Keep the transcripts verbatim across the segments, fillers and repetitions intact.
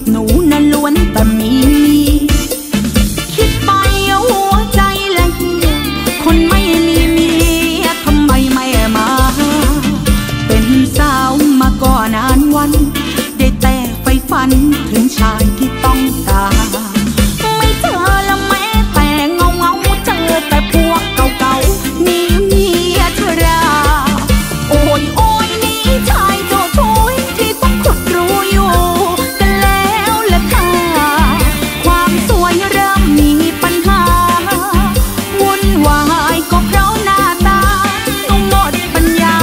หนูน่ะล้วนแต่มีคิดไปหัวใจละเหี่ยคนไม่มีเมียทำไมไม่มาเป็นสาวมาก่อนานวันได้แต่ไฟฝันถึงชายที่ต้องการไม่เจอละแม้แต่เงาเงาเจอแต่พวกเก่าๆนี่เมียชราโอ้ยโอ้ยนี่ชายโจ้ช่วยที่ต้องขุดรูอยู่กันแล้วละค่ะความสวยเริ่มมีปัญหาวุ่นวายก็เพราะหน้าตาต้องหมดปัญญา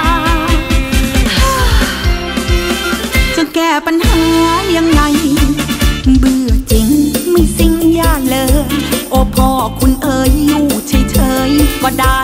จะแก้ปัญหายังไงเบื่อจริงไม่สิ่งอย่าเลยโอ้พ่อคุณเอ๋ยอยู่เฉยๆก็ได้